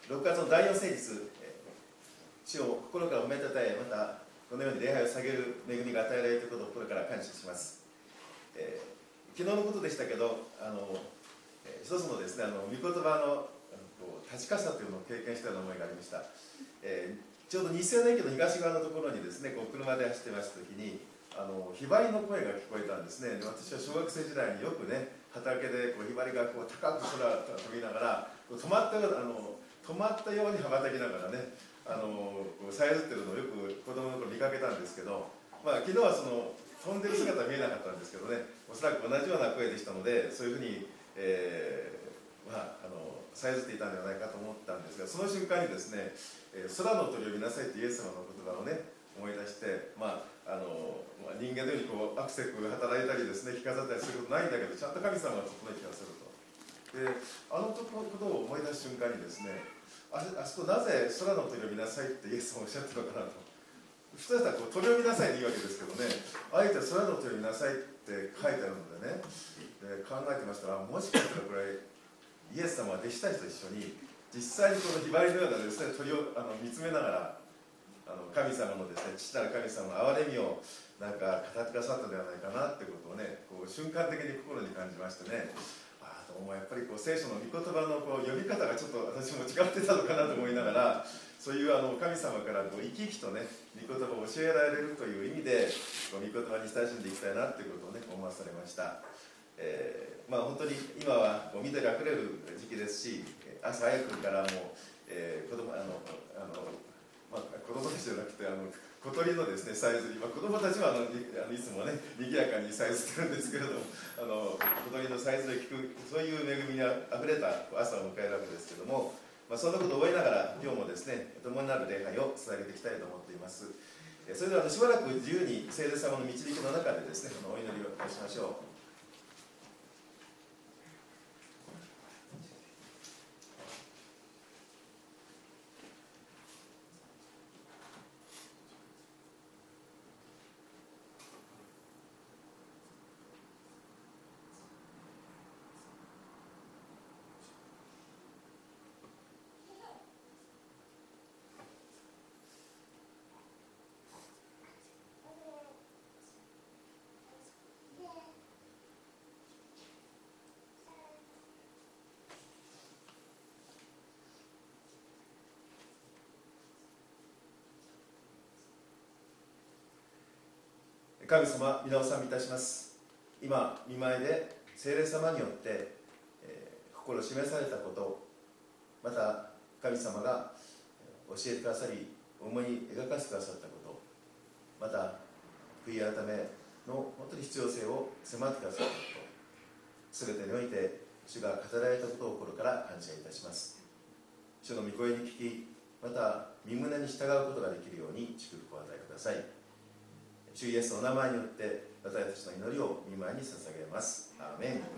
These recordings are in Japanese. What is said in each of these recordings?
6月の第4聖日、主を心から褒めたたえ、またこのように礼拝を下げる恵みが与えられるということを心から感謝します。昨日のことでしたけど、一つのですね、御言葉の立ちかさというのを経験したような思いがありました。ちょうど日清の駅の東側のところにですね、こう車で走ってました時にひばりの声が聞こえたんですね。で、私は小学生時代によくね、畑でこうひばりがこう高く空を飛びながら止まったように羽ばたきながらね、さえずってるのをよく子供の頃見かけたんですけど、昨日はその飛んでる姿は見えなかったんですけどね、おそらく同じような声でしたので、そういうふうに、さえずっていたんではないかと思ったんですが、その瞬間にですね、空の鳥を見なさいというイエス様の言葉をね思い出して、人間のようにこうアクセクが働いたりですね、着飾ったりすることないんだけど、ちゃんと神様が整えてくださると。で、ことを思い出す瞬間にですね、あそこなぜ空の鳥を見なさいってイエス様おっしゃってるのかなと。普通だったらこう鳥を見なさいでいいわけですけどね、あえて空の鳥を見なさいって書いてあるのでね、考えてましたら、もしかしたらこれイエス様は弟子たちと一緒に実際にこのひばりのようなですね、鳥を見つめながら神様のですね、父なる神様の憐れみをなんか語ってくださったのではないかなってことをね、こう瞬間的に心に感じましてね、どうもやっぱりこう聖書の御言葉のこう読み方がちょっと私も違ってたのかなと思いながら、そういう神様からこう生き生きとね御言葉を教えられるという意味で御言葉に親しんでいきたいなということをね思わされました。本当に今は緑あふれる時期ですし、朝早くからも子供たちじゃなくて小鳥のですねさえずり、子供たちはいつもね賑やかにさえずってるんですけれども、小鳥のさえずりを聞く、そういう恵みにあふれた朝を迎えるわけですけれども、そんなことを覚えながら今日もですね共になる礼拝を捧げていきたいと思っています。それではしばらく自由に聖霊様の導きの中でですねお祈りをいたしましょう。神様、皆を賛美いたします。今、御前で聖霊様によって、心示されたこと、また神様が教えてくださり、思い描かせてくださったこと、また悔い改めの本当に必要性を迫ってくださったこと、すべてにおいて主が語られたことを心から感謝いたします。主の御声に聞き、また御胸に従うことができるように祝福を与えください。主イエスのお名前によって私たちの祈りを御前に捧げます。アーメン。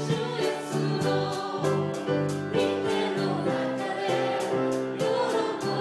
喜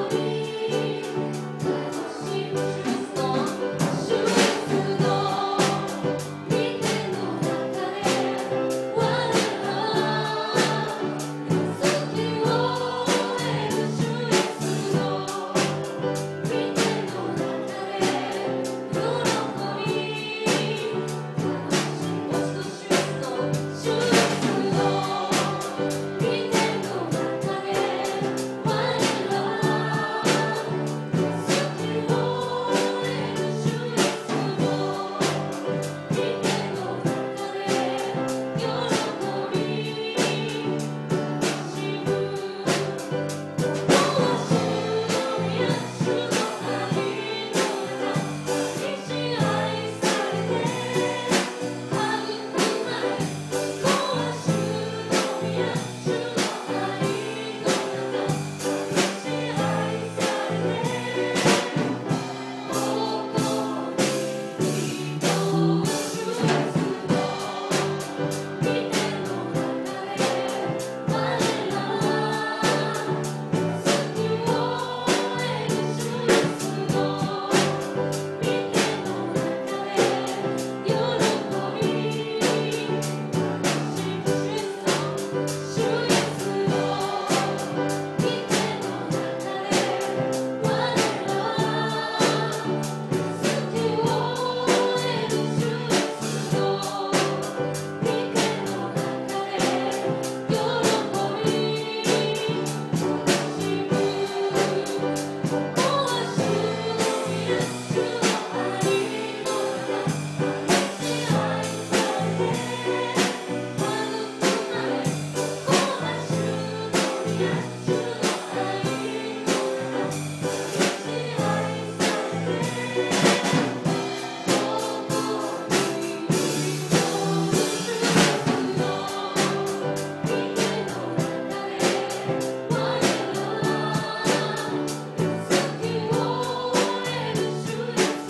「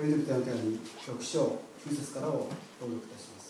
コリント人への手紙6章9節からを朗読いたします。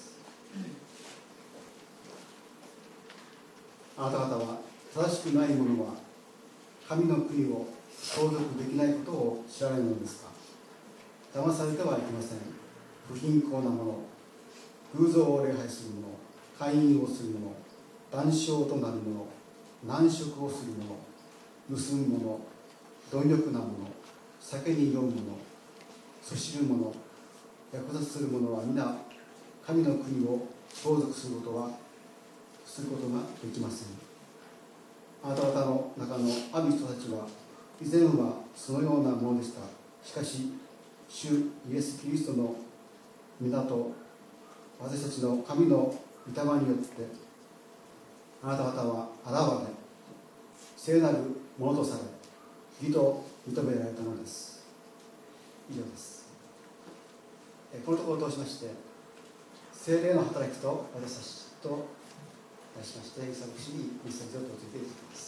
あなた方は正しくない者は神の国を相続できないことを知らないのですか。騙されてはいけません。不貧困な者、偶像を礼拝する者、会員をする者、談笑となる者、難食をする者、盗む者、貪欲な者、酒に酔う者、そしる者、略奪する者は皆神の国を相続することができません。あなた方の中のある人たちは以前はそのようなものでした。しかし主イエス・キリストの皆と私たちの神の御霊によってあなた方は現れ聖なるものとされ義と認められたのです。以上です。このところを通しまして聖霊の働きと私たちと題しましてイサク氏にメッセージを届けていただきます。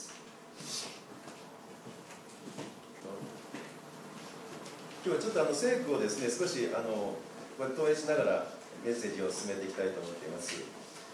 今日はちょっと聖句をですね少し投影しながらメッセージを進めていきたいと思っています。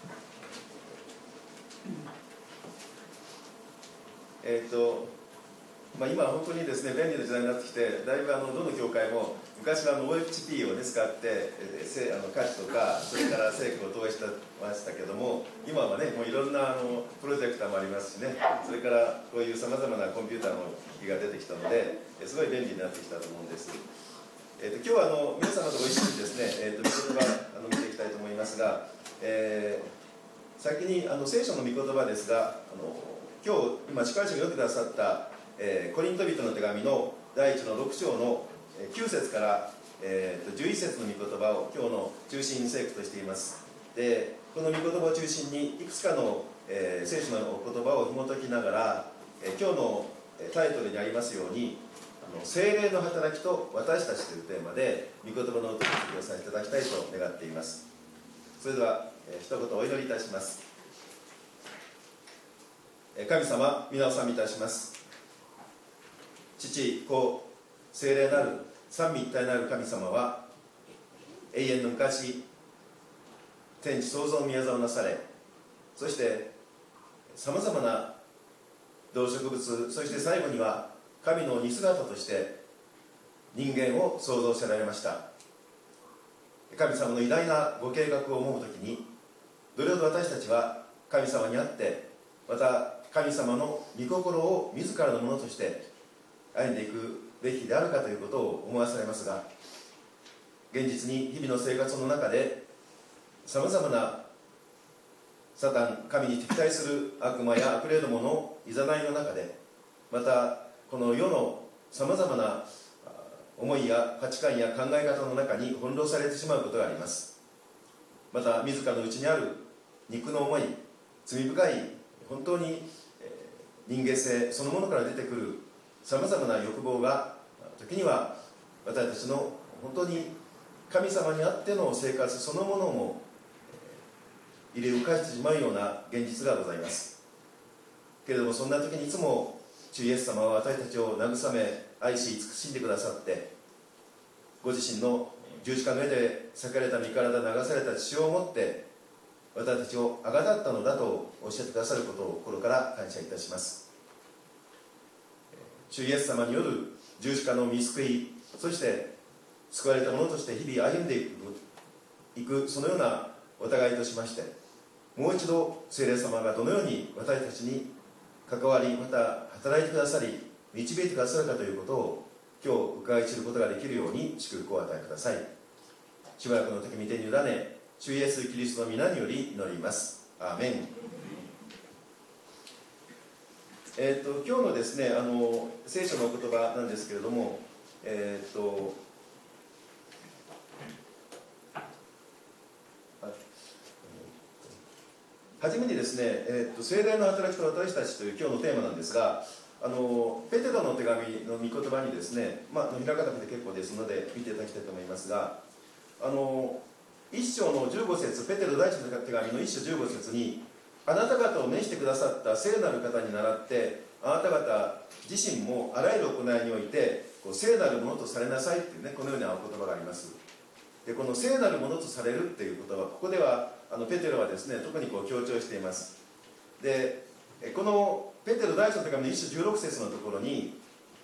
今本当にですね便利な時代になってきて、だいぶどの教会も昔はOFHP を、ね、使って歌詞とかそれから聖句を投影してましたけども、今はねもういろんなプロジェクターもありますしね、それからこういうさまざまなコンピューターの機器が出てきたのですごい便利になってきたと思うんです。今日は皆様とご一緒にですね、御言葉見ていきたいと思いますが、先に聖書の御言葉ですが、今司会者が読んでくださった、コリント人の手紙の第1の6章の9節から11節の御言葉を今日の中心聖句としています。でこの御言葉を中心にいくつかの、聖書のお言葉を紐解きながら、今日のタイトルにありますように聖霊の働きと私たちというテーマで御言葉のお届けをさせていただきたいと願っています。それでは、一言お祈りいたします。神様、皆を賛美いたします。父、子、聖霊なる三位一体なる神様は永遠の昔天地創造の宮座をなされ、そしてさまざまな動植物、そして最後には神の似姿として人間を創造せられました。神様の偉大なご計画を思うときに、どれほど私たちは神様にあってまた神様の御心を自らのものとして歩んでいくべきであるかということを思わされますが、現実に日々の生活の中でさまざまなサタン、神に敵対する悪魔や悪霊どものいざないの中で、またこの世のさまざまな思いや価値観や考え方の中に翻弄されてしまうことがあります。また自らの内にある肉の思い、罪深い本当に人間性そのものから出てくるさまざまな欲望が時には私たちの本当に神様にあっての生活そのものも入れ浮かしてしまうような現実がございます。けれどもそんな時にいつも主イエス様は私たちを慰め愛し慈しんでくださって、ご自身の十字架の上で裂かれた身体流された血をもって私たちをあがだったのだとおっしゃってくださることを心から感謝いたします。主イエス様による十字架の御救い、そして救われた者として日々歩んでいくそのようなお互いとしまして、もう一度聖霊様がどのように私たちに関わり、また働いてくださり導いてくださるかということを今日伺い知ることができるように祝福を与えください。しばらくの時御手に委ね主イエスキリストの皆により祈ります。アーメン。今日のですね聖書のお言葉なんですけれども、はじめにですね、聖霊の働きと私たちという今日のテーマなんですが、ペテロの手紙の御言葉にですね、開かなくて結構ですので見ていただきたいと思いますが、一章の15節、ペテロ第一の手紙の一章15節に、あなた方を召してくださった聖なる方に倣って、あなた方自身もあらゆる行いにおいて聖なるものとされなさいっていうね、このようなお言葉があります。でこの聖なるものとされるっていう言葉、ここではペテロはですね、特に強調しています。でこのペテロ第一の手紙の1章16節のところに、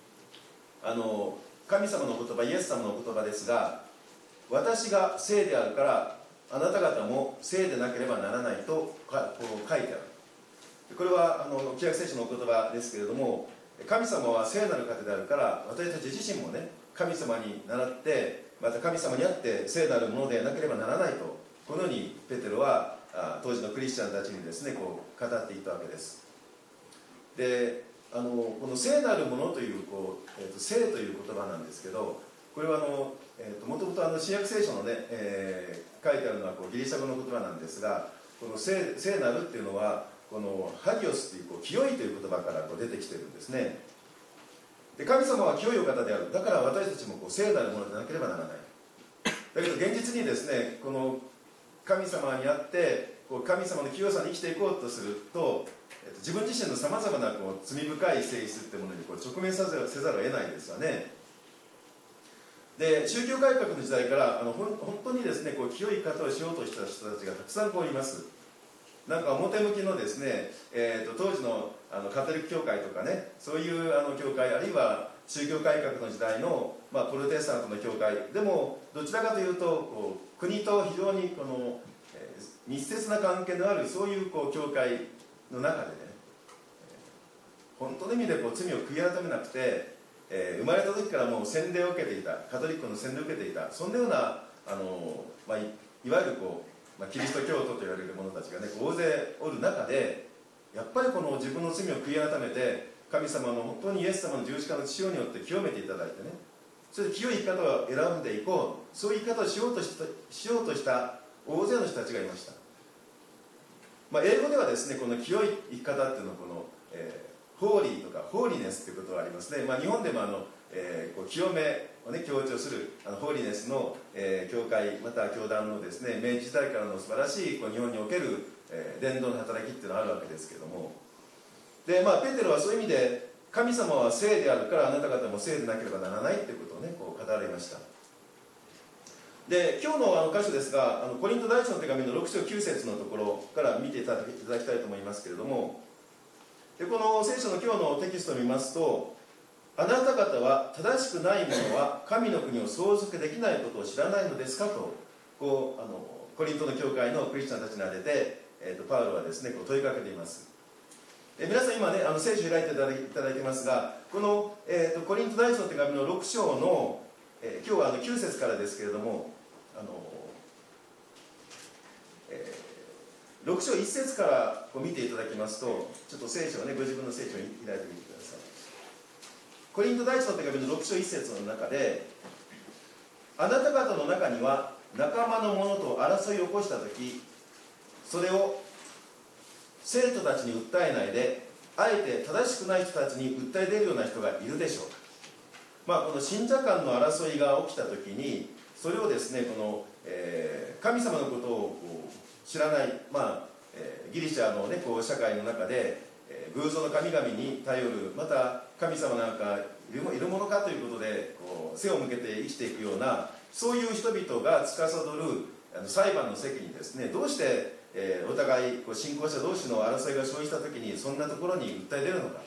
神様の言葉、イエス様の言葉ですが、私が聖であるからあなた方も聖でなければならないとこう書いてある。これは旧約聖書のお言葉ですけれども、神様は聖なる方であるから、私たち自身もね、神様に倣って、また神様にあって聖なるものでなければならないと、このようにペテロは当時のクリスチャンたちにですね、こう語っていったわけです。でこの聖なるものという聖という言葉なんですけど、これはもともと新約聖書のね、書いてあるのはギリシャ語の言葉なんですが、この聖なるっていうのはこのハギオスという清いという言葉から出てきてるんですね。で神様は清いお方である。だから私たちも聖なるものでなければならない。だけど現実にですね、この神様にあって神様の清さに生きていこうとすると、自分自身のさまざまな罪深い性質ってものに直面せざるを得ないですよね。で宗教改革の時代から本当にですね清い方をしようとした人たちがたくさんいます。なんか表向きのですね、当時のカトリック教会とかね、そういう教会、あるいは宗教改革の時代の、プロテスタントの教会でも、どちらかというと国と非常に密接な関係のあるそういう教会の中でね、本当の意味で罪を悔い改めなくて、生まれた時からもう洗礼を受けていた、カトリックの洗礼を受けていた、そんなようないわゆるキリスト教徒と言われる者たちがね大勢おる中で、やっぱり自分の罪を悔い改めて、神様の本当にイエス様の十字架の血潮によって清めていただいてね、それで清い生き方を選んでいこう、そういう生き方をしようとした大勢の人たちがいました。英語ではですね、この清い生き方っていうのはホーリーとかホーリネスということがありますね。日本でも清めをね強調するホーリネスの、教会または教団のですね、明治時代からの素晴らしい日本における、伝道の働きっていうのがあるわけですけども、でペテロはそういう意味で、神様は聖であるからあなた方も聖でなければならないということをね語られました。で今日の箇所ですが、コリント第一の手紙の6章9節のところから見ていただきたいと思いますけれども、でこの聖書の今日のテキストを見ますと、あなた方は正しくない者は神の国を相続できないことを知らないのですかと、コリントの教会のクリスチャンたちに当てて、パウロはですね問いかけています。皆さん今ね聖書を開いていただいてますが、この、コリント第一の手紙の6章の、今日は9節からですけれども、6章1節から見ていただきますと、ちょっと聖書をね、ご自分の聖書を開いてみてください。コリント第一の手紙の6章1節の中で、あなた方の中には仲間の者と争いを起こしたとき、それを生徒たちに訴えないで、あえて正しくない人たちに訴え出るような人がいるでしょうか。この信者間の争いが起きたときに、それをですね神様のことを知らない、ギリシャの、ね、社会の中で、偶像の神々に頼る、また神様なんかいるものかということで背を向けて生きていくような、そういう人々が司る裁判の席にですね、どうして、お互い信仰者同士の争いが生じたときにそんなところに訴え出るのか。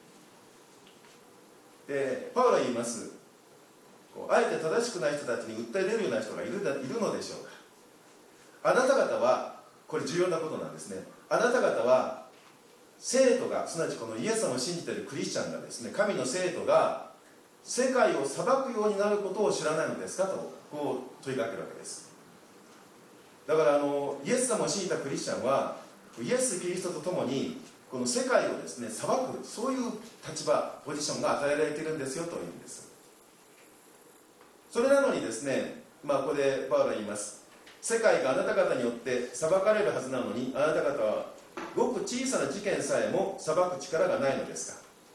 でパウロは言います。あえて正しくない人たちに訴え出るような人がいるのでしょうか。あなた方は、これ重要なことなんですね。あなた方は生徒が、すなわちこのイエス様を信じているクリスチャンがですね、神の生徒が世界を裁くようになることを知らないのですかと問いかけるわけです。だからイエス様を信じたクリスチャンは、イエス・キリストと共にこの世界をですね裁く、そういう立場、ポジションが与えられているんですよというんです。それなのにですね、ここでパウロは言います。世界があなた方によって裁かれるはずなのに、あなた方はごく小さな事件さえも裁く力がないのですか。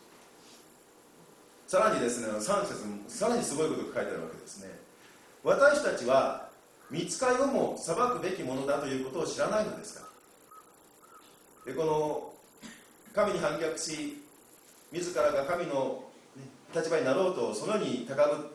さらにですね、3節さらにすごいことが書いてあるわけですね。私たちは御使いをも裁くべきものだということを知らないのですか。でこの神に反逆し、自らが神の立場になろうとそのように高ぶった、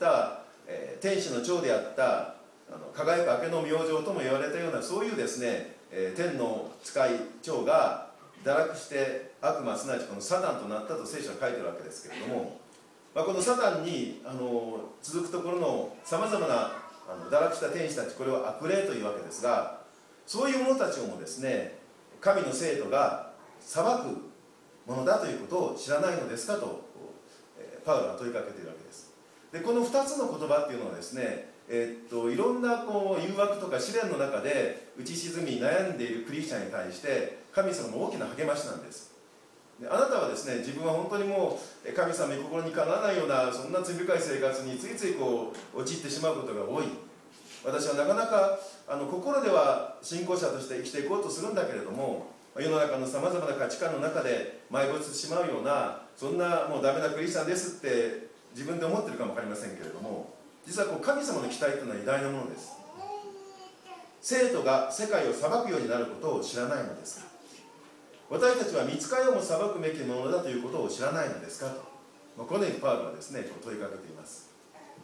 天使の長であった輝く明けの明星とも言われたようなそういうですね、天の使い長が堕落して悪魔すなわちこのサタンとなったと聖書は書いてるわけですけれども、このサタンに続くところのさまざまな堕落した天使たち、これは悪霊というわけですが、そういう者たちをもですね、神の生徒が裁くものだということを知らないのですかとパウロが問いかけているわけです。でこの2つの言葉っていうのはですね、いろんな誘惑とか試練の中で打ち沈み悩んでいるクリスチャンに対して神様の大きな励ましなんです。であなたはですね、自分は本当にもう神様に心にかなわないようなそんな罪深い生活についつい陥ってしまうことが多い。私はなかなか心では信仰者として生きていこうとするんだけれども、世の中のさまざまな価値観の中で埋没してしまうようなそんなもうダメなクリスチャンですって自分で思ってるかも分かりませんけれども、実は神様の期待というのは偉大なものです。生徒が世界を裁くようになることを知らないのですか。私たちは御使いをも裁くべきものだということを知らないのですかと、このようにパウロはですね問いかけています。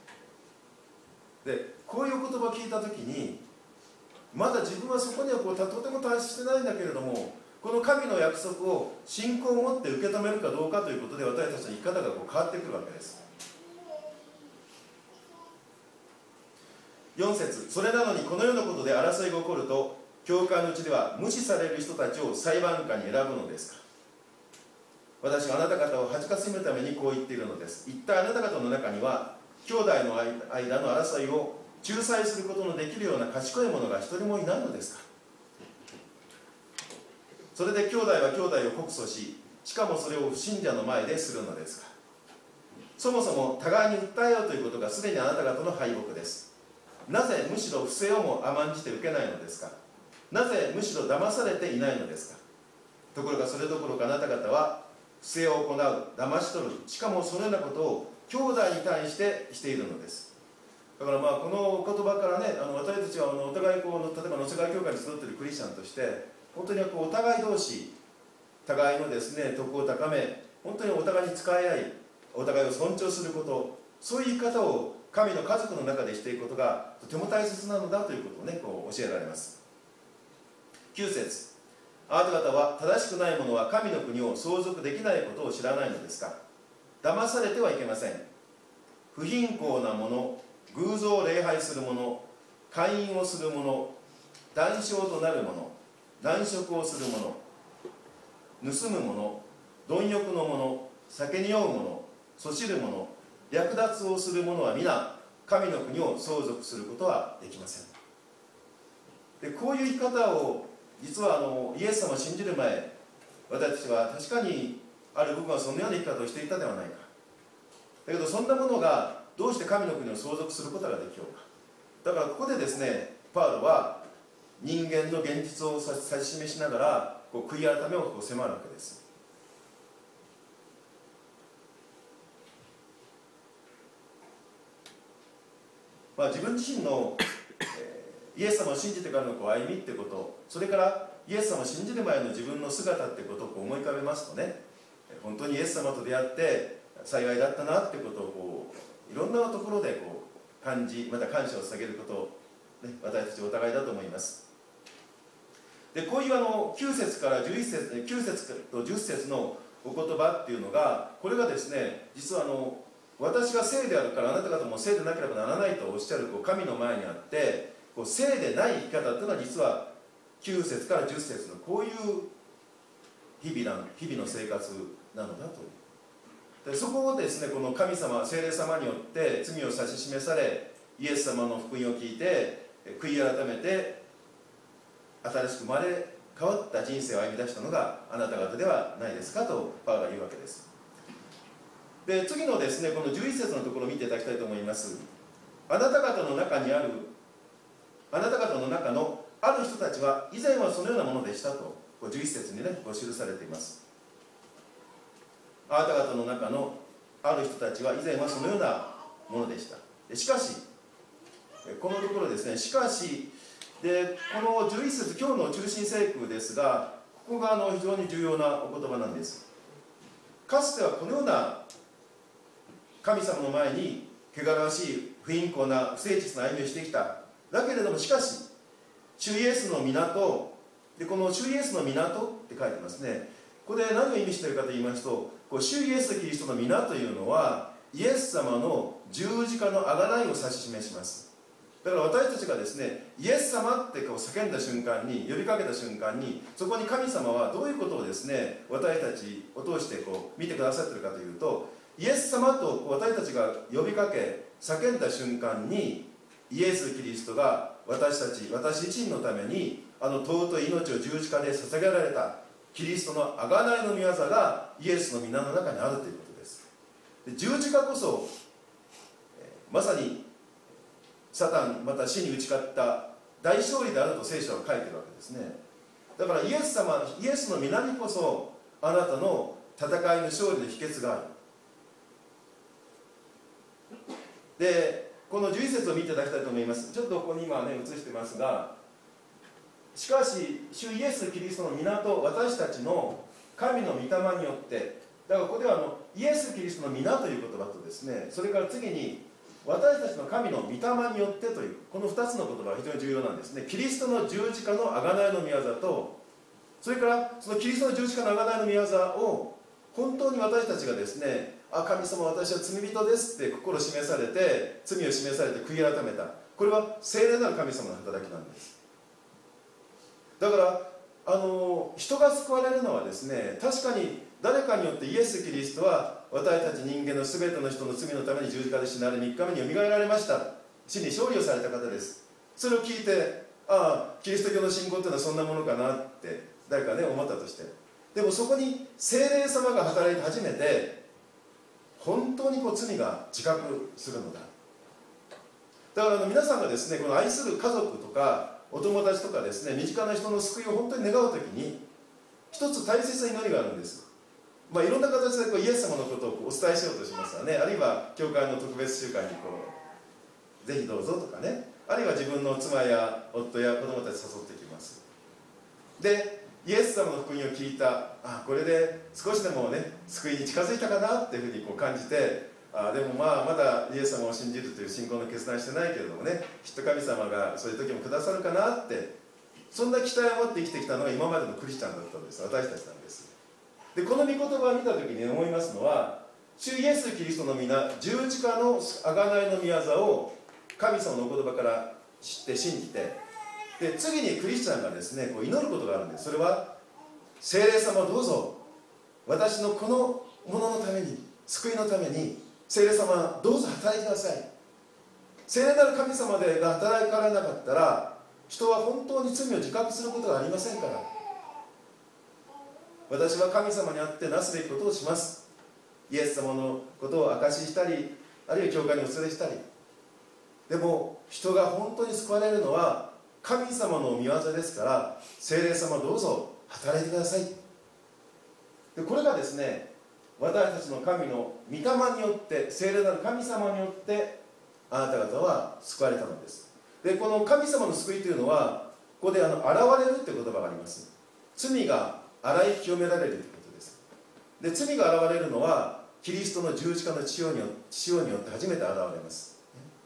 でこういう言葉を聞いたときに、まだ自分はそこにはとても達してないんだけれども、この神の約束を信仰を持って受け止めるかどうかということで私たちの生き方が変わってくるわけです。4節、それなのにこのようなことで争いが起こると教会のうちでは無視される人たちを裁判官に選ぶのですか。私はあなた方を恥かしめるためにこう言っているのです。一体あなた方の中には兄弟の間の争いを仲裁することのできるような賢い者が一人もいないのですか。それで兄弟は兄弟を告訴し、しかもそれを不信者の前でするのですか。そもそも互いに訴えようということがすでにあなた方の敗北です。なぜむしろ不正をも甘んじて受けないのですか。なぜむしろ騙されていないのですか。ところがそれどころかあなた方は不正を行う、騙し取る、しかもそのようなことを兄弟に対してしているのです。だからこの言葉からね、私たちはお互い例えば野瀬川教会に集っているクリスチャンとして本当にお互い同士、互いのですね徳を高め、本当にお互いに使い合い、お互いを尊重すること、そういう生き方を神の家族の中でしていくことがとても大切なのだということをね教えられます。9節、あなた方は正しくない者は神の国を相続できないことを知らないのですか。騙されてはいけません。不貧困な者、偶像を礼拝する者、姦淫をする者、談笑となる者、男色をする者、盗む者、貪欲の者、酒に酔う者、そしる者、略奪をする者は皆神の国を相続することはできません。でこういう生き方を実はイエス様を信じる前、私たちは確かにある部分はそのような生き方をしていたではないか。だけどそんなものがどうして神の国を相続することができようか。だからここでですね、パウロは人間の現実を指し示しながら悔い改めを迫るわけです。自分自身の、イエス様を信じてからの歩みってこと、それからイエス様を信じる前の自分の姿ってことを思い浮かべますとね、本当にイエス様と出会って幸いだったなってことをいろんなところで感じ、また感謝を捧げることを、ね、私たちお互いだと思います。でこういう9節から11節、9節と10節のお言葉っていうのが、これがですね、実は私が聖であるからあなた方も聖でなければならないとおっしゃる神の前にあって、聖でない生き方っていうのは実は9節から10節のこういう日々の生活なのだという。でそこをですね、この神様、聖霊様によって罪を指し示され、イエス様の福音を聞いて悔い改めて新しく生まれ変わった人生を歩み出したのがあなた方ではないですかとパウロは言うわけです。で次のですね、この11節のところを見ていただきたいと思います。あなた方の中のある人たちは以前はそのようなものでしたと11節にね記されています。あなた方の中のある人たちは以前はそのようなものでした。しかしこのところですね、しかしでこの11節、今日の中心聖句ですが、ここが非常に重要なお言葉なんです。かつてはこのような考神様の前に汚らわしい不貧困な不誠実な歩みをしてきた。だけれどもしかし主イエスの港で、この主イエスの港って書いてますね。これ何を意味しているかと言いますと、主イエス・キリストの皆というのはイエス様の十字架の贖いを指し示します。だから私たちがですね、イエス様って叫んだ瞬間に、呼びかけた瞬間に、そこに神様はどういうことをですね、私たちを通して見てくださっているかというと、イエス様と私たちが呼びかけ叫んだ瞬間に、イエス・キリストが私自身のために尊い命を十字架で捧げられたキリストの贖いの御業がイエスの皆の中にあるということです。で、十字架こそまさにサタンまた死に打ち勝った大勝利であると聖書は書いているわけですね。だからイエスの皆にこそあなたの戦いの勝利の秘訣がある。で、この11節を見ていただきたいと思います。ちょっとここに今ね映してますが、しかし主イエス・キリストの皆と私たちの神の御霊によって、だからここではイエス・キリストの皆という言葉とですね、それから次に私たちの神の御霊によってという、この2つの言葉が非常に重要なんですね。キリストの十字架の贖いの御業と、それからそのキリストの十字架の贖いの御業を本当に私たちがですね、神様私は罪人ですって心を示されて、罪を示されて悔い改めた。これは聖霊なる神様の働きなんです。だから人が救われるのはですね、確かに誰かによってイエス・キリストは私たち人間の全ての人の罪のために十字架で死なれ3日目によみがえられました。死に勝利をされた方です。それを聞いて、キリスト教の信仰というのはそんなものかなって誰かね思ったとして、でもそこに聖霊様が働いて初めて本当に罪が自覚するのだ。だから皆さんがですね、この愛する家族とかお友達とかですね、身近な人の救いを本当に願うときに一つ大切な祈りがあるんです。いろんな形でイエス様のことをお伝えしようとしますよね。あるいは教会の特別集会にぜひどうぞとかね、あるいは自分の妻や夫や子供たち誘ってきます。で、イエス様の福音を聞いた、これで少しでもね救いに近づいたかなっていうふうに感じて、でもまだイエス様を信じるという信仰の決断してないけれどもね、きっと神様がそういう時もくださるかなって、そんな期待を持って生きてきたのが今までのクリスチャンだったんです。私たちなんです。で、この御言葉を見た時に思いますのは、主イエス・キリストの皆、十字架の贖いの御業を神様のお言葉から知って信じて、で次にクリスチャンがですね祈ることがあるんです。それは、聖霊様どうぞ私のこのもののために、救いのために聖霊様どうぞ働いてください。聖霊なる神様でが働かれなかったら、人は本当に罪を自覚することがありませんから、私は神様にあってなすべきことをします。イエス様のことを証ししたり、あるいは教会にお連れしたり。でも人が本当に救われるのは神様の御業ですから、聖霊様どうぞ働いてください。でこれがですね、私たちの神の御霊によって、聖霊なる神様によってあなた方は救われたのです。でこの神様の救いというのは、ここで現れるって言葉があります。罪が洗い清められるということです。で罪が現れるのはキリストの十字架の血潮によって初めて現れます。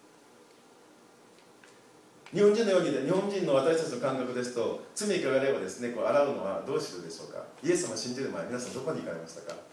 日本人のように、日本人の私たちの感覚ですと、罪があればですね、洗うのはどうするでしょうか。イエス様を信じる前、皆さんどこに行かれましたか。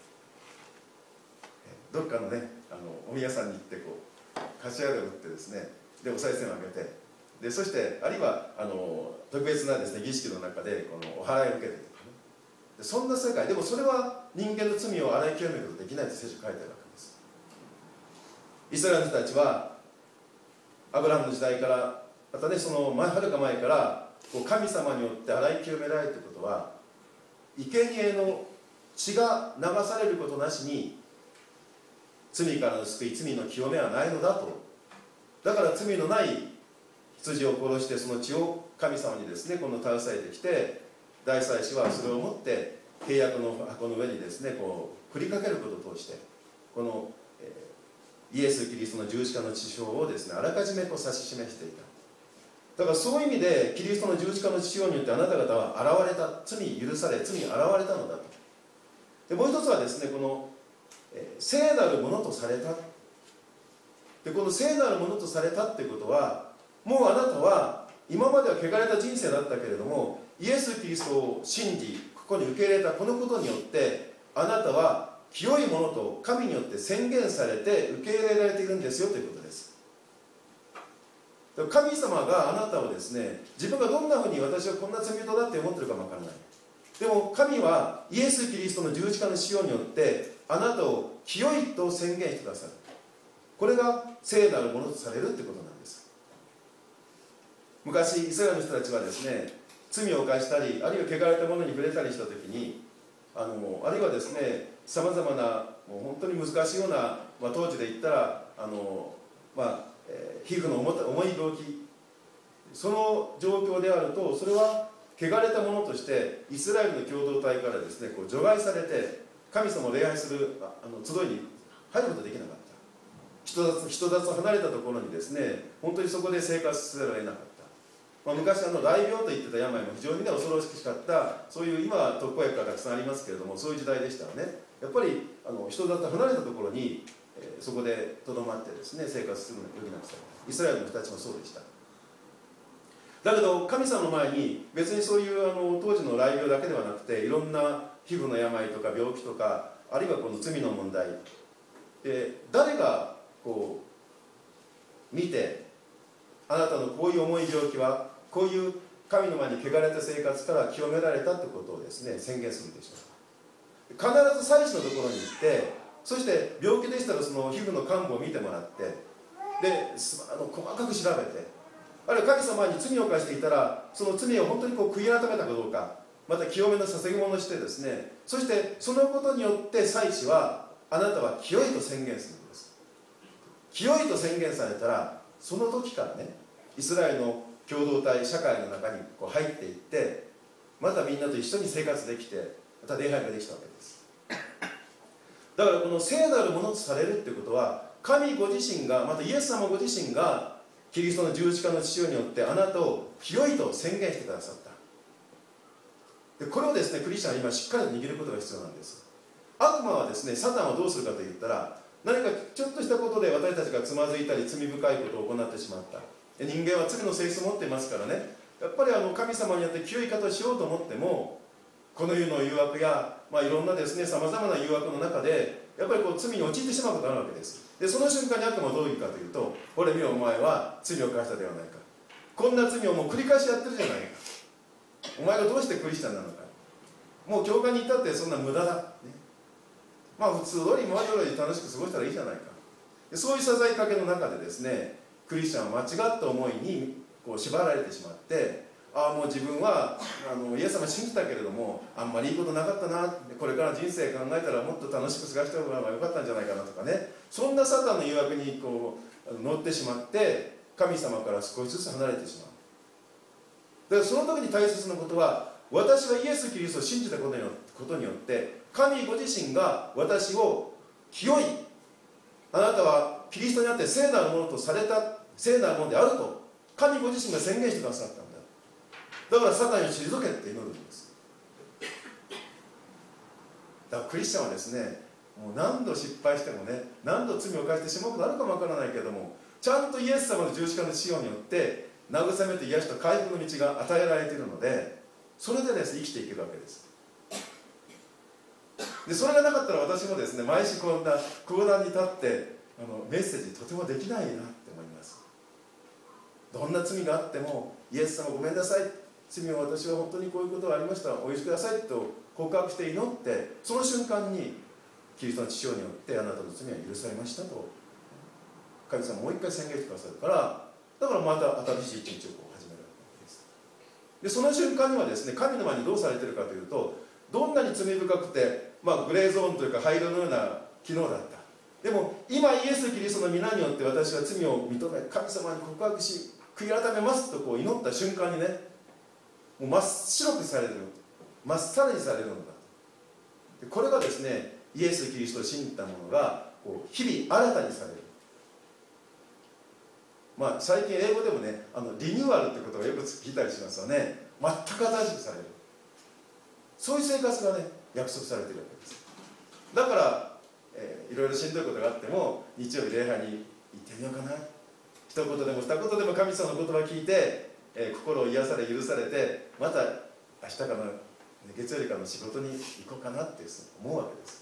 どっかのね、お宮さんに行って柏で打ってですね、でお賽銭をあげて、でそしてあるいは特別なですね儀式の中でお祓いを受けてとかね、でそんな世界でも、それは人間の罪を洗い清めることができないと聖書に書いてあるわけです。イスラエルの人たちはアブラハムの時代から、またねそのはるか前から神様によって洗い清められるということは、生贄の血が流されることなしに罪からの救い、罪の清めはないのだと。だから罪のない羊を殺して、その血を神様にですね携えてきて、大祭司はそれを持って契約の箱の上にですね振りかけることを通して、このイエス・キリストの十字架の血潮をですねあらかじめ指し示していた。だからそういう意味でキリストの十字架の血潮によってあなた方は現れた、罪許され、罪現れたのだと。でもう一つはですね、聖なるものとされた、 でこの聖なるものとされたっていうことは、もうあなたは今までは汚れた人生だったけれども、イエス・キリストを信じ、ここに受け入れたこのことによって、あなたは清いものと神によって宣言されて受け入れられているんですよということです。神様があなたをですね、自分がどんなふうに私はこんな罪人だって思ってるかもわからない。でも神はイエス・キリストの十字架の使用によってあなたを清いと宣言してくださる。これが聖なるものとされるってことなんです。昔イスラエルの人たちはですね、罪を犯したり、あるいは汚れたものに触れたりしたときに、あるいはですね、さまざまなもう本当に難しいような、当時で言ったら皮膚の重い病気、その状況であると、それは汚れたものとしてイスラエルの共同体からですね、こう除外されて、神様を礼拝する集いに入ることができなかった。人里離れたところにですね、本当にそこで生活せざるを得なかった。昔雷病と言ってた病も非常に恐ろしかった、そういう今は特効薬がたくさんありますけれども、そういう時代でしたらね、やっぱり人里離れたところにそこでとどまってですね、生活するのに余儀なくされた。イスラエルの人たちもそうでした。だけど神様の前に別にそういう当時の雷病だけではなくて、いろんな皮膚の病とか病気とか、あるいはこの罪の問題で、誰がこう見て、あなたのこういう重い病気はこういう神の前に汚れた生活から清められたということをですね、宣言するでしょう。必ず祭司のところに行って、そして病気でしたらその皮膚の患部を見てもらって、で細かく調べて、あるいは神様に罪を犯していたら、その罪を本当に悔い改めたかどうか、また清めの捧げ物をしてですね、そしてそのことによって祭司はあなたは清いと宣言するんです。清いと宣言されたら、その時からね、イスラエルの共同体社会の中に入っていって、またみんなと一緒に生活できて、また礼拝ができたわけです。だからこの聖なるものとされるってことは、神ご自身が、またイエス様ご自身がキリストの十字架の使用によってあなたを清いと宣言してくださった。でこれをですね、クリスチャンは今しっかりと握ることが必要なんです。悪魔はですね、サタンはどうするかといったら、何かちょっとしたことで私たちがつまずいたり罪深いことを行ってしまった。人間は罪の性質を持っていますからね、やっぱり神様によって清い方をしようと思っても、この世の誘惑や、いろんなですね、さまざまな誘惑の中でやっぱり罪に陥ってしまうことがあるわけです。でその瞬間に悪魔はどういうかというと、ほれ見よお前は罪を犯したではないか、こんな罪をもう繰り返しやってるじゃないか、お前がどうしてクリスチャンなのか、もう教会に行ったってそんな無駄だ、ね、普通通り今まで通り楽しく過ごしたらいいじゃないか。でそういう謝罪かけの中でですね、クリスチャンは間違った思いに縛られてしまって、もう自分はイエス様信じたけれどもあんまりいいことなかったな、これから人生考えたらもっと楽しく過ごした方がよかったんじゃないかなとかね、そんなサタンの誘惑に乗ってしまって神様から少しずつ離れてしまう。だからその時に大切なことは、私はイエス・キリストを信じたことによって神ご自身が私を清い、あなたはキリストにあって聖なるものとされた聖なるものであると神ご自身が宣言してくださったんだ。だからサタンを退けって祈るんです。だからクリスチャンはですね、もう何度失敗してもね、何度罪を犯してしまうことあるかもわからないけれども、ちゃんとイエス様の十字架の使用によって慰めと癒しと回復の道が与えられているので、それでですね、生きていけるわけです。でそれがなかったら私もですね、毎週こんな講談に立ってメッセージとてもできないなって思います。どんな罪があっても、イエス様ごめんなさい、罪を私は本当にこういうことがありました、お許しくださいと告白して祈って、その瞬間にキリストの血潮によってあなたの罪は許されましたと神様もう一回宣言してくださるから、だからまた新しい一日を始めるわけです。でその瞬間にはですね、神の前にどうされているかというと、どんなに罪深くて、グレーゾーンというか灰色のような昨日だった、でも今イエス・キリストの皆によって私は罪を認め神様に告白し悔い改めますと祈った瞬間にね、もう真っ白くされる、真っさらにされるのだ。でこれがですね、イエス・キリストを信じた者が日々新たにされる。最近英語でもね、リニューアルってことがよく聞いたりしますよね。全く新しくされる、そういう生活がね約束されているわけです。だから、いろいろしんどいことがあっても日曜日礼拝に行ってみようかな、一言でも二言でも神様の言葉を聞いて、心を癒され許されて、また明日からの月曜日からの仕事に行こうかなって思うわけです。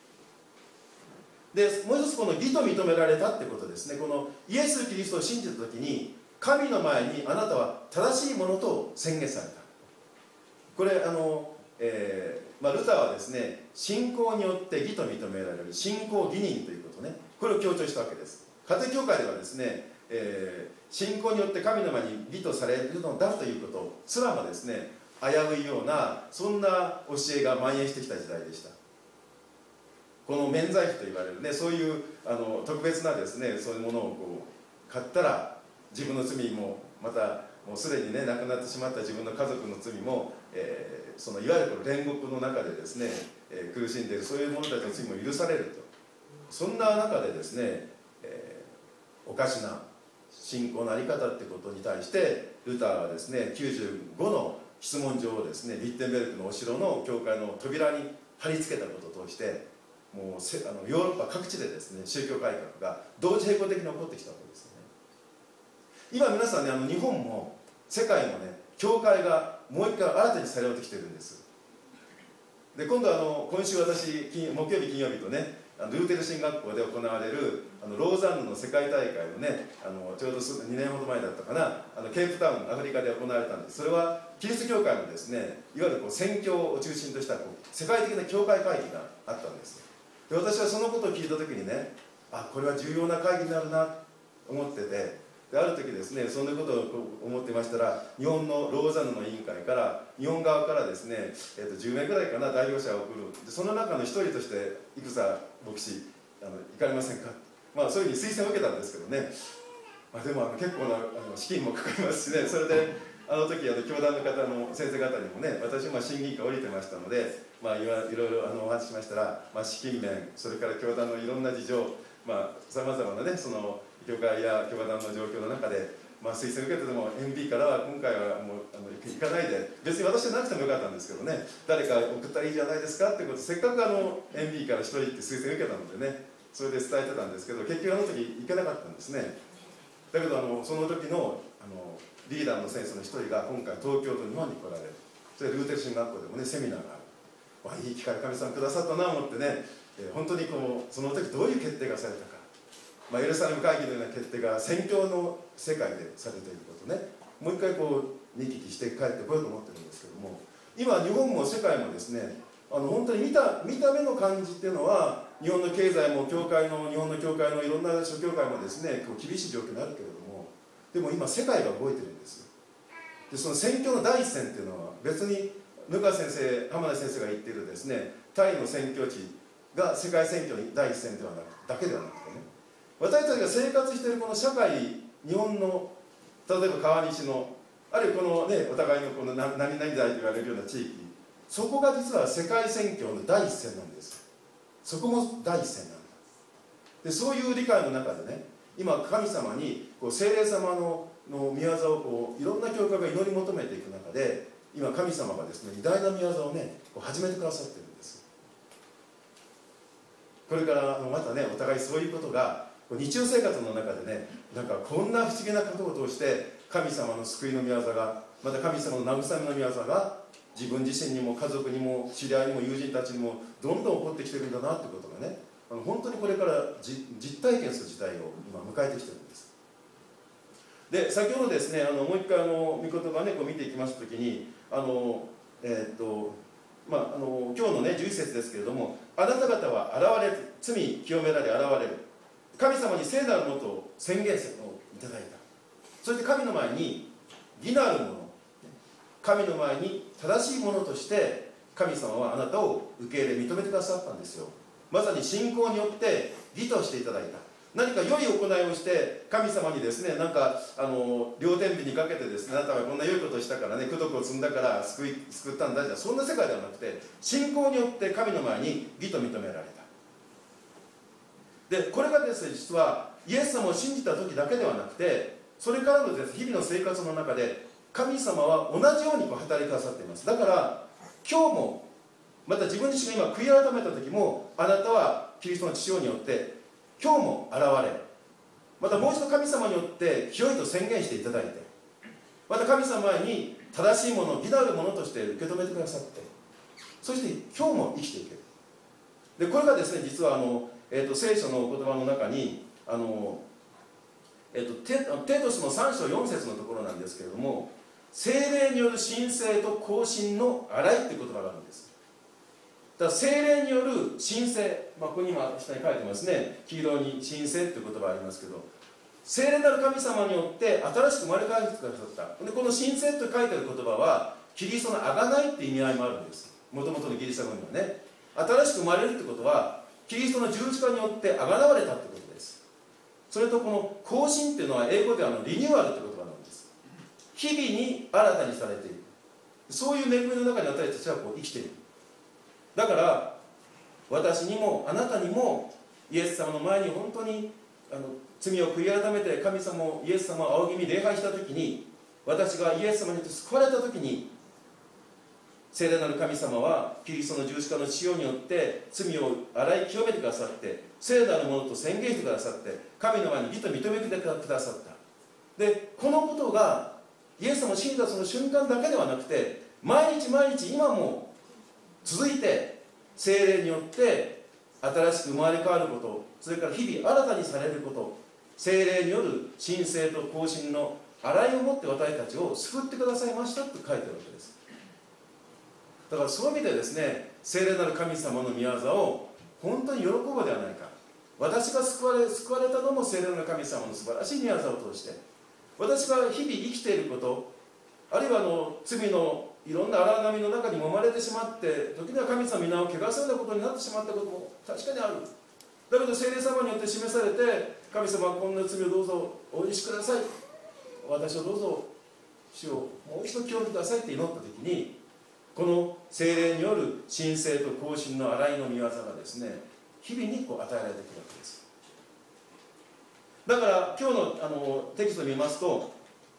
でもう一つ、この義と認められたってことですね。このイエス・キリストを信じた時に、神の前にあなたは正しいものと宣言された。これルターはですね、信仰によって義と認められる信仰義人ということね、これを強調したわけです。家庭教会ではですね、信仰によって神の前に義とされるのだということすらもですね、危ういような、そんな教えが蔓延してきた時代でした。この免罪符と言われるね、そういう特別なですね、そういうものをこう買ったら、自分の罪もまたもうすでにね亡くなってしまった自分の家族の罪も、そのいわゆるこの煉獄の中でですね、苦しんでいるそういう者たちの罪も許されると、そんな中でですね、おかしな信仰の在り方ってことに対してルターはですね、95の質問状をですね、リッテンベルクのお城の教会の扉に貼り付けたことを通して、もうヨーロッパ各地でですね、宗教改革が同時並行的に起こってきたわけですよね。今皆さんね、日本も世界もね、教会がもう一回新たにされようとしてるんです。で今度今週私木曜日金曜日とね、ルーテル神学校で行われるローザンヌの世界大会のね、ちょうど2年ほど前だったかな、ケープタウンアフリカで行われたんです。それはキリスト教会のですね、いわゆる宣教を中心とした世界的な教会会議があったんです。で私はそのことを聞いた時にね、これは重要な会議になるなと思ってて、である時ですね、そんなことを思ってましたら、日本のローザンヌの委員会から日本側からですね、10名ぐらいかな、代表者を送る。でその中の一人として生田牧師行かれませんか、そういうふうに推薦を受けたんですけどね、でも結構な資金もかかりますしね、それで時教団の方の先生方にもね、私も審議員会降りてましたので、いろいろお話ししましたら、資金面、それから教団のいろんな事情、さまざまなね、その教会や教団の状況の中で、推薦を受けてでも MB からは今回はもう行かないで、別に私じゃなくてもよかったんですけどね、誰か送ったらいいじゃないですかってことで、せっかくMB から1人って推薦を受けたのでね、それで伝えてたんですけど、結局時行けなかったんですね。だけどその時のリーダーの先生の一人が今回東京と日本に来られる。それでルーテル神学校でもねセミナーがある。いい機会神様くださったなと思ってね、本当にその時どういう決定がされたか、エルサレム会議のような決定が宣教の世界でされていることね、もう一回見聞きして帰ってこようと思ってるんですけども、今日本も世界もですね、本当に見た目の感じっていうのは、日本の経済も日本の教会のいろんな諸教会もですね厳しい状況にあるけれども、でも今世界が動いてるんです。でその宣教の第一線っていうのは、別にぬか先生、浜田先生が言っているですね、タイの宣教地が世界宣教の第一線ではなくだけではなくてね、私たちが生活しているこの社会、日本の例えば川西の、あるいはこのね、お互いのこの何々代と言われるような地域、そこが実は世界宣教の第一線なんです。そこも第一線なんだ。でそういう理解の中でね、今神様に聖霊様の御業をいろんな教会が祈り求めていく中で、今神様がですね偉大な御業をね始めてくださってるんです。これからまたね、お互いそういうことが日常生活の中でね、なんかこんな不思議なことを通して神様の救いの御業が、また神様の慰めの御業が自分自身にも家族にも知り合いにも友人たちにもどんどん起こってきてるんだなってことがね、本当にこれから実体験する時代を今迎えてきてるんです。で先ほどですね、もう一回御言葉ね見ていきますときに今日のね11節ですけれども、あなた方は現れる、罪清められ現れる、神様に聖なるもとを宣言するのをいただいた。そして神の前に義なるもの、神の前に正しいものとして神様はあなたを受け入れ認めてくださったんですよ。まさに信仰によって義としていただいた。何か良い行いをして神様にですね、なんか両天秤にかけてですね、あなたはこんな良いことをしたからね、功徳を積んだから救ったんだじゃ、そんな世界ではなくて、信仰によって神の前に義と認められた。でこれがですね、実はイエス様を信じた時だけではなくて、それからのですね、日々の生活の中で神様は同じように働きくださっています。だから今日もまた自分自身が今悔い改めた時も、あなたはキリストの血潮によって今日も現れ、 またもう一度神様によって清いと宣言していただいて、また神様に正しいもの、義なるものとして受け止めてくださって、そして今日も生きていける。でこれがですね、実は聖書のお言葉の中にテトスの3章4節のところなんですけれども、聖霊による神聖と更新の洗いという言葉があるんです。だから聖霊による神聖、ここに今下に書いてますね、黄色に神聖という言葉ありますけど、聖霊なる神様によって新しく生まれ変わってくださった。でこの神聖と書いてある言葉はキリストの贖いっていう意味合いもあるんです。もともとのギリシャ語にはね、新しく生まれるってことはキリストの十字架によって贖われたってことです。それとこの更新っていうのは英語ではリニューアルって言葉なんです。日々に新たにされている、そういう恵みの中に私たちは生きている。だから私にもあなたにもイエス様の前に本当に罪を悔い改めて神様をイエス様を仰ぎ見礼拝したときに、私がイエス様によって救われたときに、聖霊なる神様はキリストの十字架の使用によって罪を洗い清めてくださって、聖なるものと宣言してくださって、神の前に義と認めてくださった。でこのことがイエス様の死んだその瞬間だけではなくて、毎日毎日今も続いて、聖霊によって新しく生まれ変わること、それから日々新たにされること、聖霊による神聖と更新の洗いをもって私たちを救ってくださいましたと書いてあるわけです。だからそういう意味でですね、聖霊なる神様の御業を本当に喜ぶではないか。私が救われたのも聖霊なる神様の素晴らしい御業を通して、私が日々生きていること、あるいは罪のいろんな荒波の中に揉まれてしまって、時には神様の皆を汚すようなことになってしまったことも確かにある。だけど聖霊様によって示されて、神様はこんな罪をどうぞお許しください、私をどうぞ主をもう一度清めてくださいって祈った時に、この聖霊による神聖と更新の洗いの御業がですね、日々に与えられてくるわけです。だから今日のテキストを見ますと、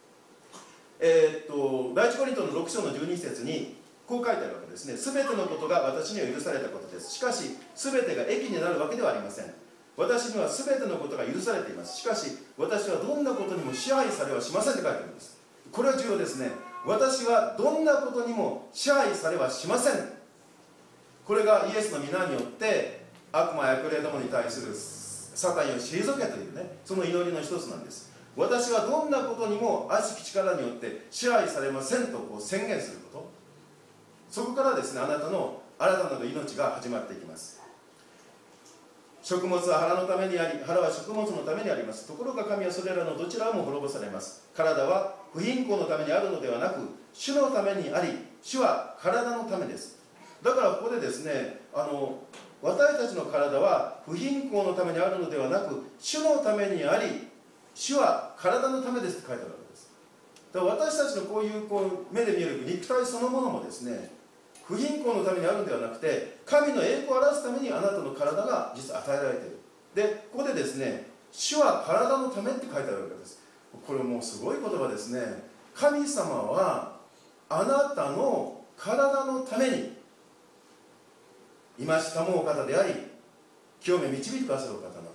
第一コリントの6章の12節にこう書いてあるわけですね。すべてのことが私には許されたことです。しかしすべてが益になるわけではありません。私にはすべてのことが許されています。しかし私はどんなことにも支配されはしませんって書いてあるんです。これは重要ですね。私はどんなことにも支配されはしません。これがイエスの皆によって悪魔や悪霊どもに対するサタンを退けというね、その祈りの一つなんです。私はどんなことにも悪しき力によって支配されませんと宣言すること、そこからですね、あなたの新たなる命が始まっていきます。食物は腹のためにあり、腹は食物のためにあります。ところが神はそれらのどちらも滅ぼされます。体は不貧困のためにあるのではなく、主のためにあり、主は体のためです。だからここでですね、私たちの体は不貧困のためにあるのではなく、主のためにあり、主は体のためですって書いてあるわけです。だから私たちのこういう目で見える肉体そのものもですね、不貧困のためにあるのではなくて、神の栄光を表すためにあなたの体が実は与えられている。でここでですね、主は体のためって書いてあるわけです。これもうすごい言葉ですね。神様はあなたの体のために今しかもお方であり、清め導いてくださるお方なのだ。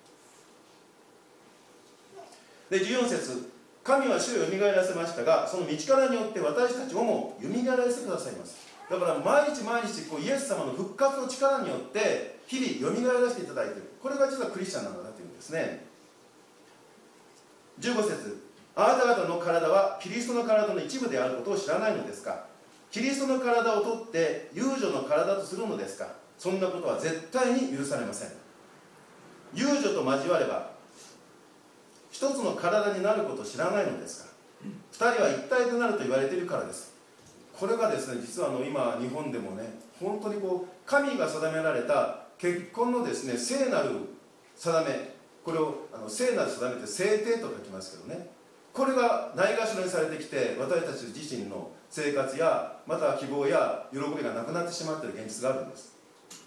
で14節、神は主をよみがえらせましたが、その道からによって私たちをもよみがえらせてくださいます。だから毎日毎日イエス様の復活の力によって日々よみがえらせていただいている。これが実はクリスチャンなんだなというんですね。15節、あなた方の体はキリストの体の一部であることを知らないのですか。キリストの体を取って遊女の体とするのですか。そんなことは絶対に許されません。遊女と交われば一つの体になることを知らないのですか。二人は一体となると言われているからです。これがですね、実は今日本でもね、本当に神が定められた結婚のですね、聖なる定め、これを聖なる定めって聖定と書きますけどね、これがないがしろにされてきて、私たち自身の生活やまた希望や喜びがなくなってしまっている現実があるんです。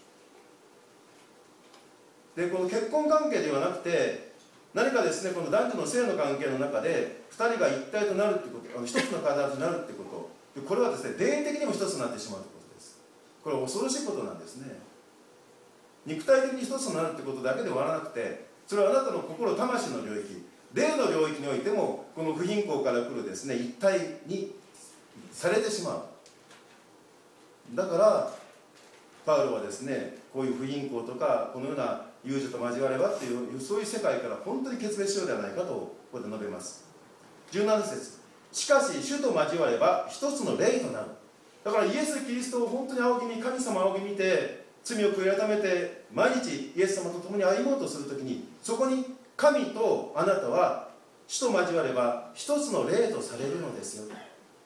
でこの結婚関係ではなくて、何かですね、この男女の性の関係の中で2人が一体となるということ、一つの体となるということ、これはですね、霊的にも一つになってしまうということです。これは恐ろしいことなんですね。肉体的に一つになるということだけで終わらなくて、 それはあなたの心魂の領域、霊の領域においてもこの不貧困から来るですね一体にされてしまう。だからパウロはですね、こういう不貧困とかこのような遊女と交わればっていうそういう世界から本当に決別しようではないかとここで述べます。17節、しかし主と交われば一つの霊となる。だからイエス・キリストを本当に仰ぎ見、神様を仰ぎ見て罪を悔い改めて毎日イエス様と共に歩もうとするときに、そこに神とあなたは主と交われば一つの霊とされるのですよ。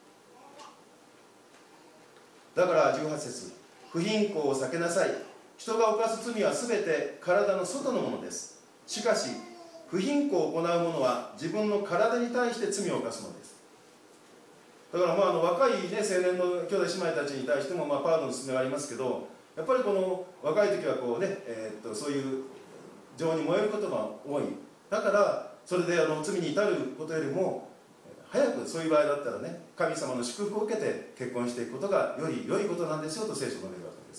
だから18節、不貧困を避けなさい。人が犯す罪はすべて体の外のものです。しかし不貧困を行う者は自分の体に対して罪を犯すのです。だから若い、ね、青年の兄弟姉妹たちに対しても、パウロの勧めがありますけど、やっぱりこの若い時はこう、ねそういう情に燃えることが多い。だからそれで罪に至ることよりも早く、そういう場合だったらね、神様の祝福を受けて結婚していくことがより良いことなんですよと聖書を述べるわけです。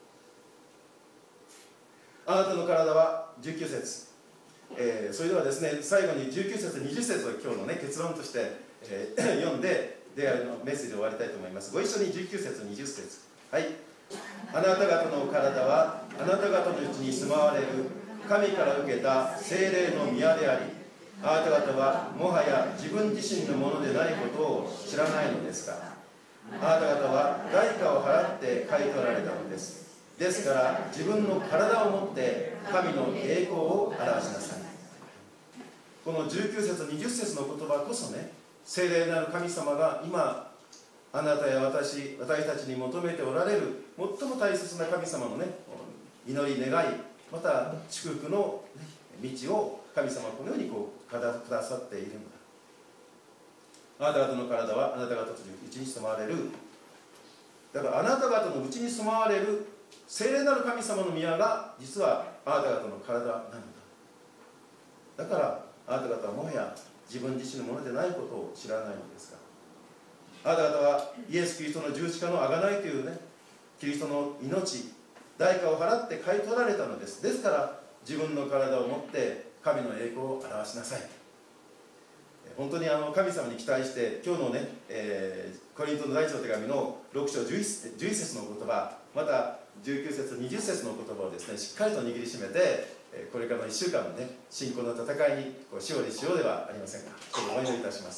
あなたの体は19節、それではですね、最後に19節20節を今日の、ね、結論として、読んでメッセージを終わりたいと思います。ご一緒に19節20節、はい。あなた方の体はあなた方のうちに住まわれる神から受けた聖霊の宮であり、あなた方はもはや自分自身のものでないことを知らないのですか。あなた方は代価を払って買い取られたのです。ですから自分の体をもって神の栄光を表しなさい。この19節20節の言葉こそね、聖霊なる神様が今あなたや私たちに求めておられる最も大切な神様のね、祈り願い、また祝福の道を神様はこのようにくださっているんだ。あなた方の体はあなた方のうちに住まわれる、だからあなた方のうちに住まわれる聖霊なる神様の宮が実はあなた方の体なのだ。だからあなた方はもはや自分自身のものでないことを知らないのですか。あなた方はイエス・キリストの十字架の贖いというね、キリストの命、代価を払って買い取られたのです。ですから自分の体を持って神の栄光を表しなさい。本当に神様に期待して今日のね、コリントの第一の手紙の6章 11節の言葉、また19節20節の言葉をですね、しっかりと握りしめて、これからの1週間のね、信仰の戦いに勝利しようではありませんか。お祈りいたします。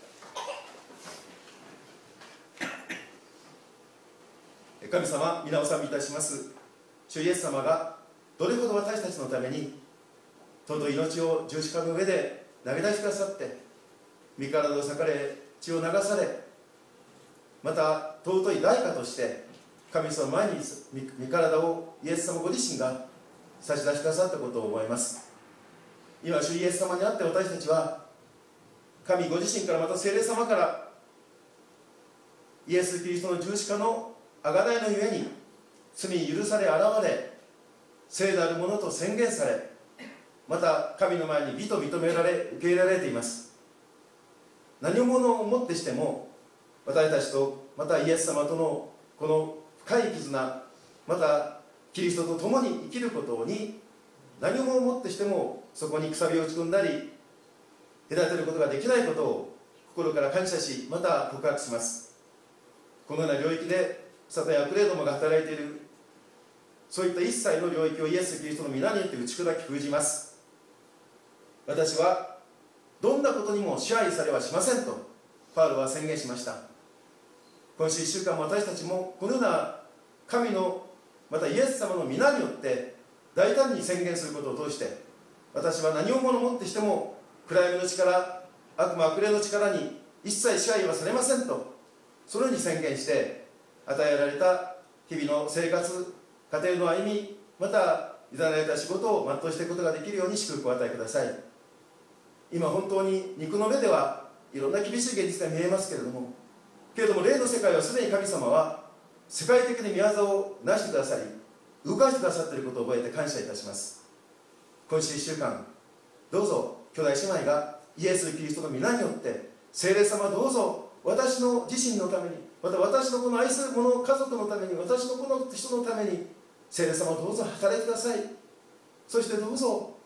神様、皆を賛美いたします。主イエス様がどれほど私たちのために尊い命を十字架の上で投げ出してくださって、身体を裂かれ血を流され、また尊い代価として神様の前に身体をイエス様ご自身が差し出してくださったことを思います。今主イエス様にあって私たちは神ご自身から、また聖霊様からイエス・キリストの十字架の贖いのゆえに罪に許され現れ聖なるものと宣言され、また神の前に義と認められ受け入れられています。何をもってしても私たちとまたイエス様とのこの深い絆、またキリストと共に生きることに何をもってしてもそこにくさびを打ち込んだり隔てることができないことを心から感謝し、また告白します。このような領域でサタンや悪霊どもが働いている、そういった一切の領域をイエス・キリストの皆によって打ち砕き封じます。私はどんなことにも支配されはしませんとパウロは宣言しました。今週1週間も私たちもこのような神のまたイエス様の皆によって大胆に宣言することを通して、私は何をもってしても暗闇の力、悪魔悪霊の力に一切支配はされませんと、そのように宣言して与えられた日々の生活、家庭の歩み、また委ねられた仕事を全うしていくことができるように祝福を与えください。今本当に肉の目ではいろんな厳しい現実が見えますけれども、霊の世界はすでに神様は世界的に御業をなしてくださり動かしてくださっていることを覚えて感謝いたします。今週1週間どうぞ兄弟姉妹がイエス・キリストの皆によって聖霊様どうぞ私の自身のために、また私のこの愛する者家族のために、私のこの人のために聖霊様どうぞ働いてください。そしてどうぞ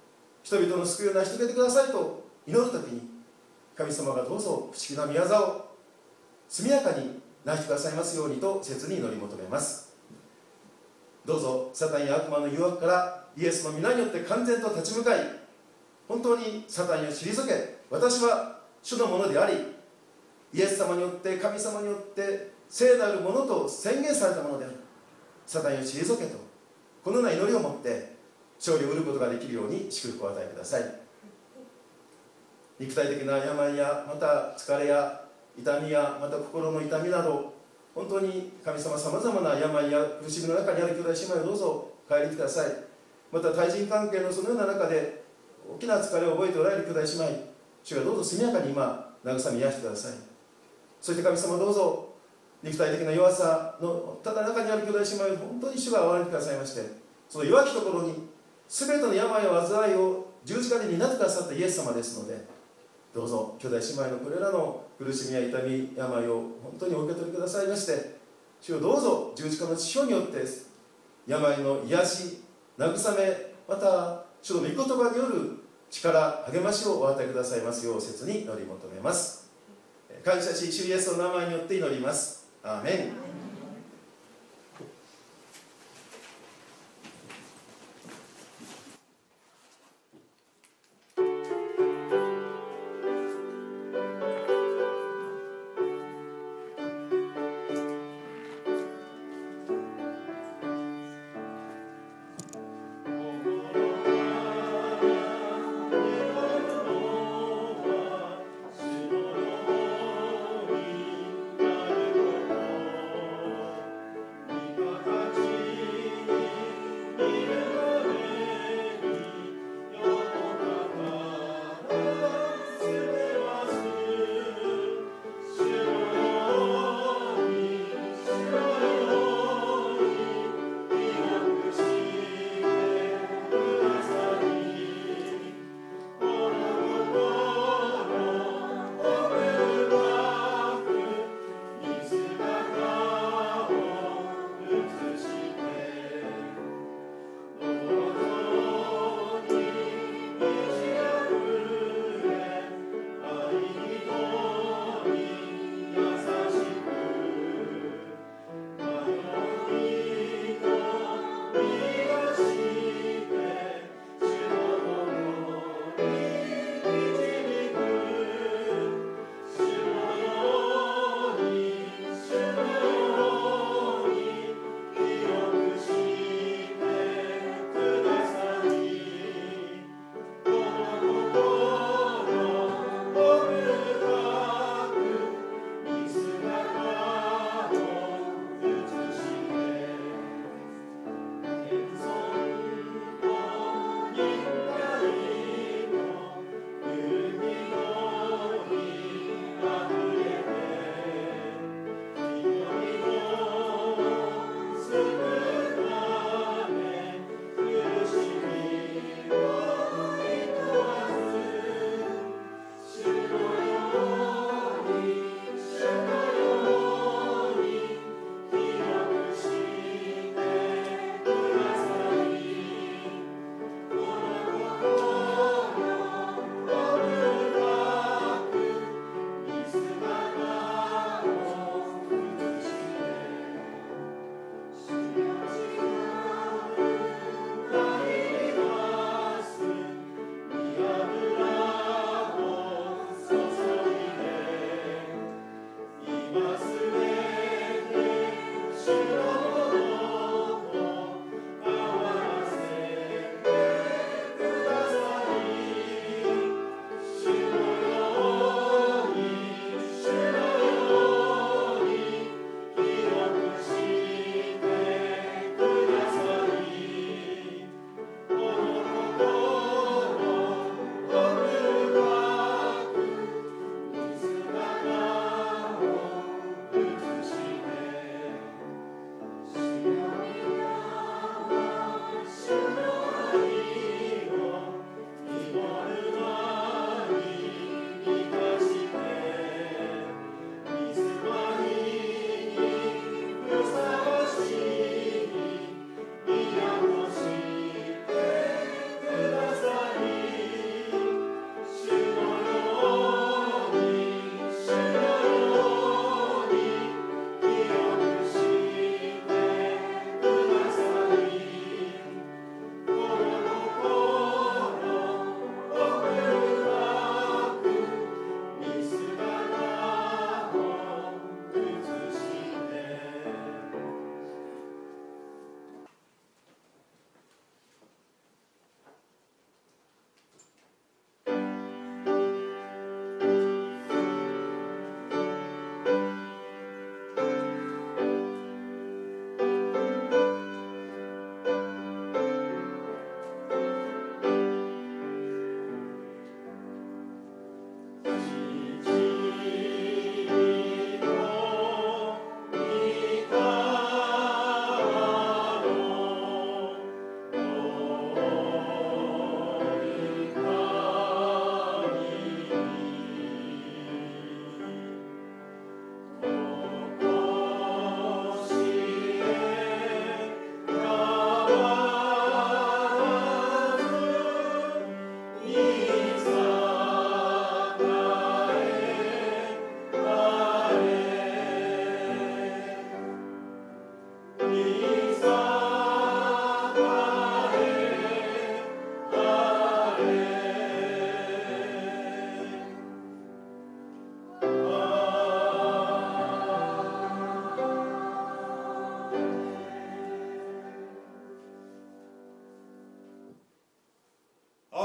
人々の救いを成し遂げてくださいと祈るときに、神様がどうぞ不思議な宮沢を速やかに成してくださいますようにと切に祈り求めます。どうぞサタンや悪魔の誘惑からイエスの皆によって完全と立ち向かい、本当にサタンを退け、私は主のものであり、イエス様によって神様によって聖なるものと宣言されたものである、サタンを退けと、このような祈りを持って勝利を得ることができるように祝福を与えてください。肉体的な病や、また疲れや痛みや、また心の痛みなど、本当に神様さまざまな病や苦しみの中にある兄弟姉妹をどうぞ帰りてください。また対人関係のそのような中で大きな疲れを覚えておられる兄弟姉妹、主がどうぞ速やかに今慰め癒してください。そして神様どうぞ肉体的な弱さのただ中にある兄弟姉妹を本当に主が憐れんでくださいまして、その弱きところに全ての病や災いを十字架で担ってくださったイエス様ですので、どうぞ兄弟姉妹のこれらの苦しみや痛み病を本当にお受け取りくださいまして、主をどうぞ十字架の血潮によって病の癒し、慰め、また主の御言葉による力、励ましをお与えくださいますよう切に祈り求めます。感謝し主イエスの名前によって祈ります。アーメン。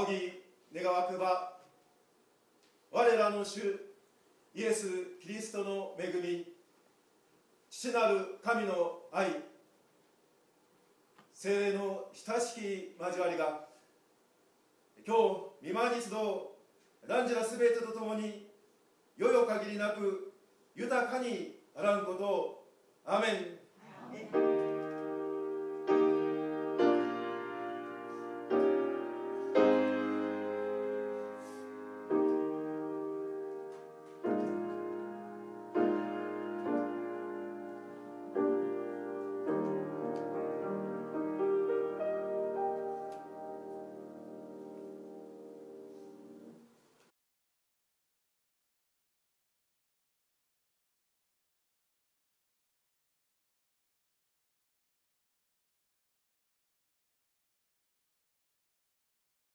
仰ぎ願わくば、我らの主イエス・キリストの恵み、父なる神の愛、聖霊の親しき交わりが、今日御間に集う汝らすべてとともに、よよ限りなく豊かにあらんことを。アーメン。